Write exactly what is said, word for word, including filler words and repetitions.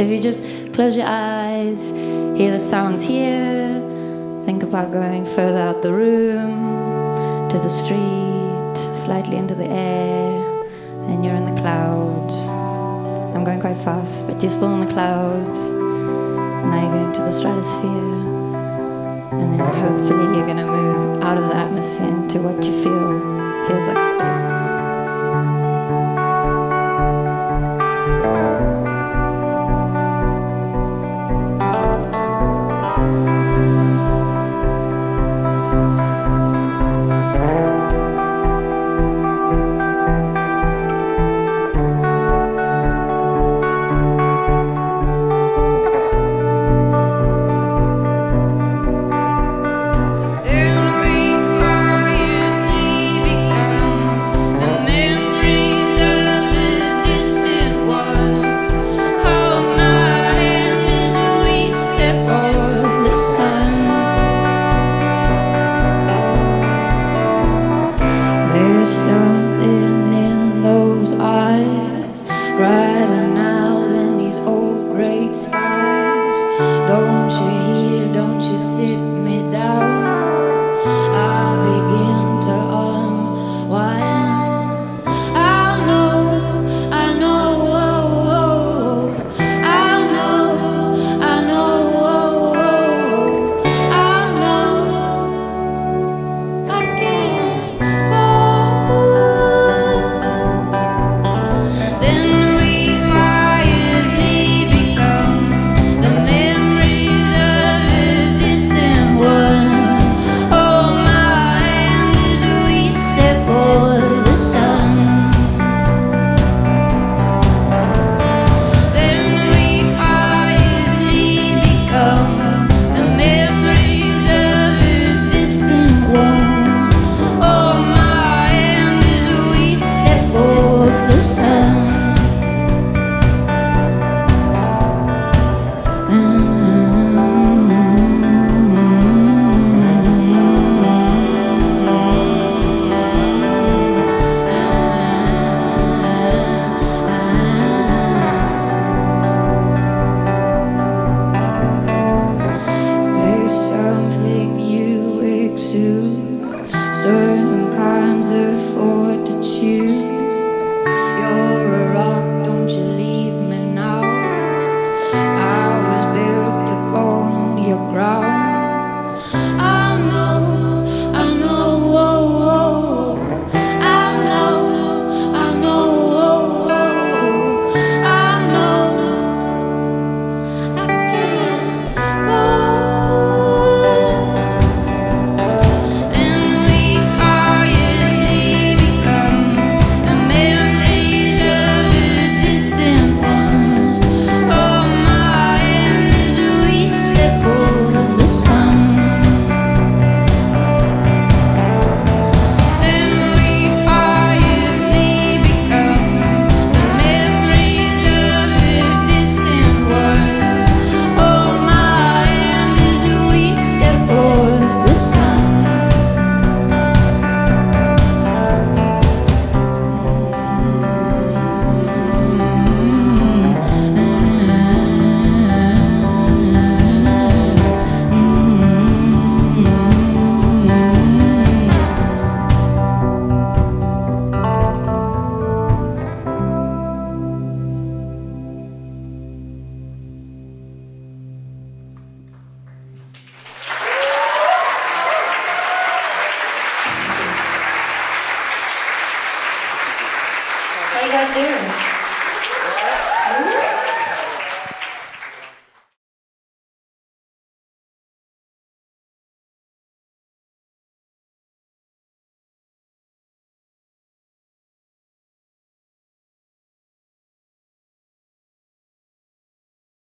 So if you just close your eyes, hear the sounds here, think about going further out the room, to the street, slightly into the air, and you're in the clouds. I'm going quite fast, but you're still in the clouds. Now you're going to the stratosphere, and then hopefully you're going to move out of the atmosphere into what you feel feels like space. How you guys doing?